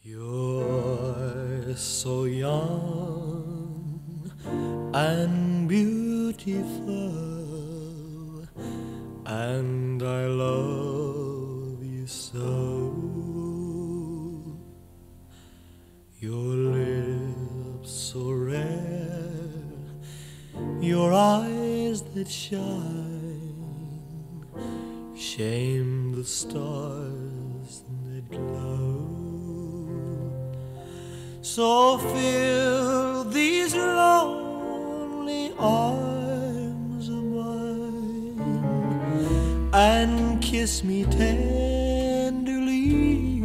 You're so young and beautiful, and I love you so. Your lips so red, your eyes that shame the stars that glow. So fill these lonely arms of mine and kiss me tenderly.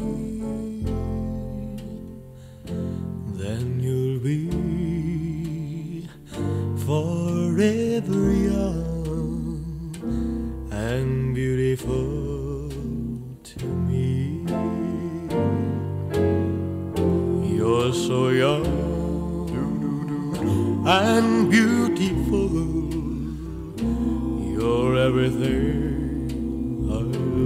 Then you'll be forever young and beautiful to me. You're so young and beautiful. You're everything I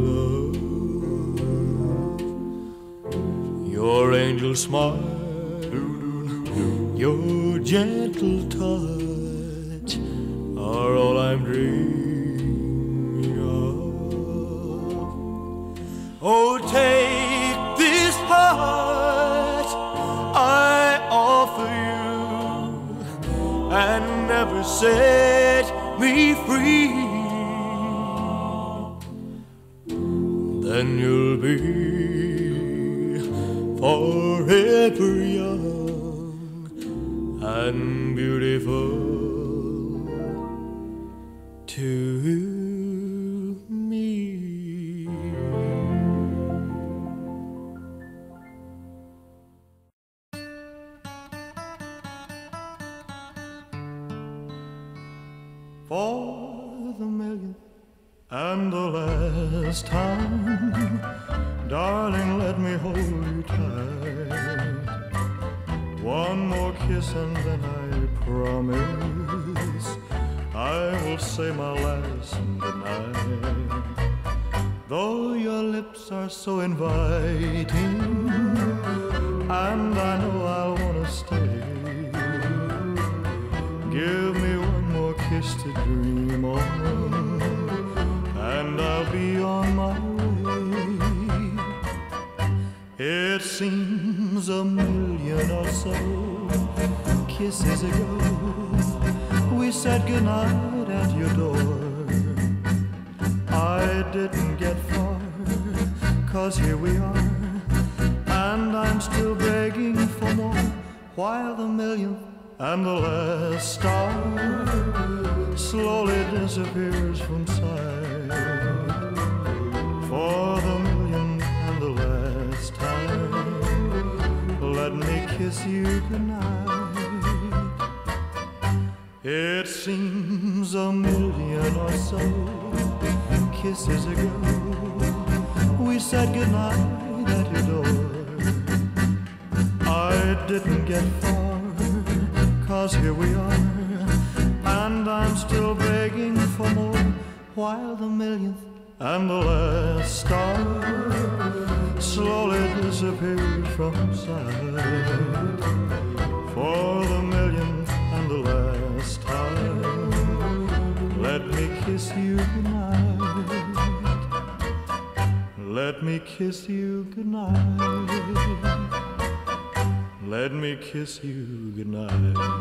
love. Your angel smile, your gentle touch are all I'm dreaming of. Oh, take this heart I offer you and never set me free. Then you'll be forever young and beautiful to me. For the millionth and the last time, darling, let me hold you tight. One more kiss and then I promise I will say my last goodnight. Though your lips are so inviting, and I know I'll wanna stay, give me one more kiss to dream on, and I'll be on my way. It seems a million or so kisses ago we said goodnight at your door. I didn't get far, 'cause here we are, and I'm still begging for more, while the millionth and the last star slowly disappears from sight. For the millionth and the last time, let me kiss you goodnight. It seems a million or so kisses ago we said goodnight at your door. I didn't get far, 'cause here we are, and I'm still begging for more, while the millionth and the last star slowly disappeared from sight. For the millionth and the last time, let me kiss you goodnight. Let me kiss you goodnight. Let me kiss you goodnight.